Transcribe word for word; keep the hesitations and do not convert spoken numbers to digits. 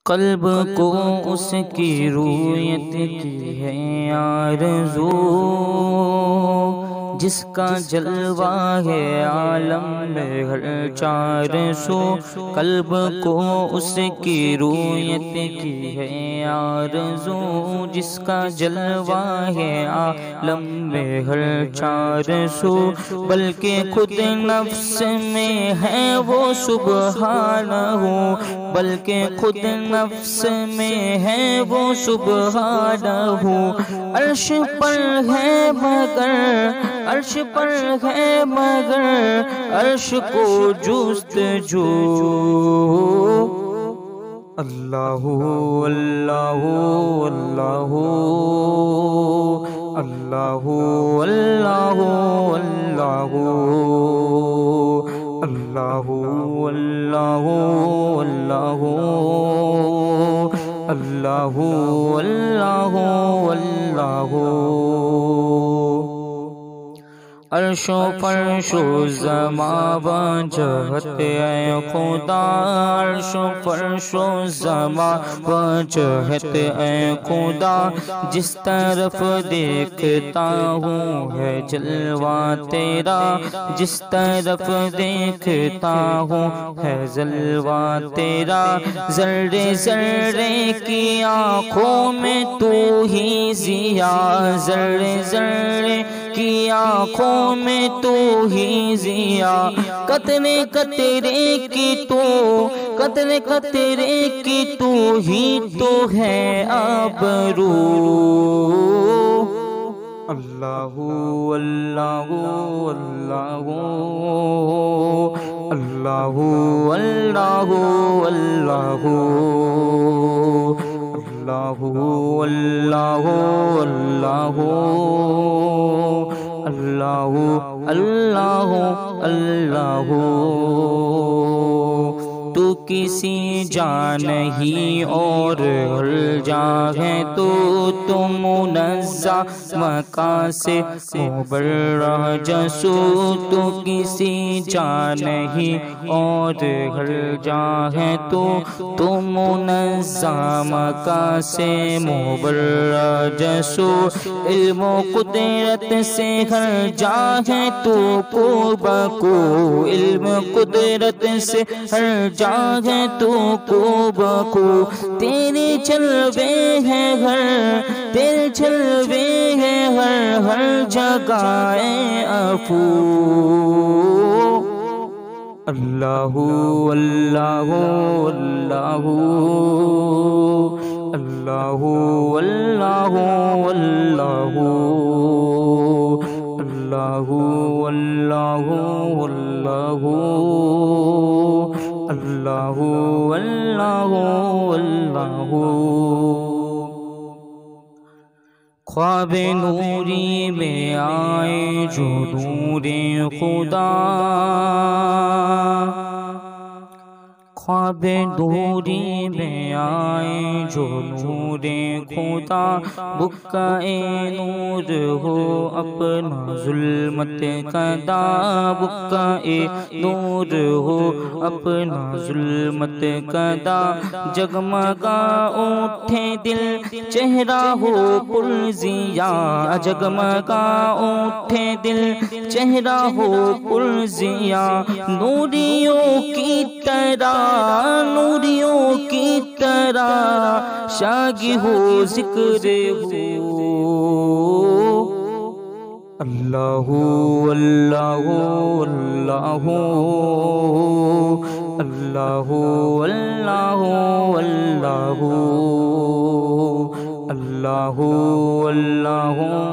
قلب کو اس کی رویت کی ہے آرزو، جس کا جلوہ ہے عالم میں ہر چار سو۔ قلب کو اس کی رویت کی ہے آرزو، جس کا جلوہ ہے عالم میں ہر چار سو۔ بلکہ خود نفس میں ہے وہ سبحانہ، بلکہ خود نفس میں ہے وہ سبحانہ۔ عرش پر ہے مگر عرش پر ہے مگر عرش کو جستجو۔ اللہ اللہ اللہ اللہ اللہ اللہ اللہ اللہ اللہ اللہ اللہ اللہ۔ عرش و فرش و زماں وجہت اے خدا، عرش و فرش و زماں وجہت اے خدا، جس طرف دیکھتا ہوں ہے جلوہ تیرا، جس طرف دیکھتا ہوں ہے جلوہ تیرا۔ ذرے ذرے کی آنکھوں میں تو ہی ضیا، ذرے ذرے کی آنکھوں میں تو ہی ضیا۔ قطرے قطرے کی تو قطرے قطرے کی تو ہی تو ہے آبرو۔ اللہ اللہ اللہ اللہ اللہ اللہ اللہ اللہ اللہ اللہ اللہ۔ تو کسی جا نہیں اور ہر جا ہے تو، تم منزہ مکان سے مبرہ جسو۔ تو کسی جا نہیں اور ہر جا ہے تو، تم منزہ مکان سے مبرہ جسو۔ علم و قدرت سے ہر جا ہے تو کو بکو، علم قدرت سے ہر جا ہے تو کو بکو۔ تیرے جلوے ہیں ہر تیرے جلوے ہیں ہر ہر جگہ اے افو۔ اللہ اللہ اللہ اللہ اللہ اللہ اللہ اللہ اللہ اللہ اللہ۔ خواب نوری میں آئے جو نور خدا، خواب نوری میں آئے جو نور خدا۔ بکائے نور ہو اپنا ظلمت کدا، بکائے نور ہو اپنا ظلمت کدا۔ جگمگا اٹھے دل چہرہ ہو پرزیا، جگمگا اٹھے دل چہرہ ہو پرزیا۔ نوریوں کی طرح نوریوں کی طرح شاگی ہو ذکر ہو۔ اللہ اللہ اللہ اللہ اللہ اللہ اللہ اللہ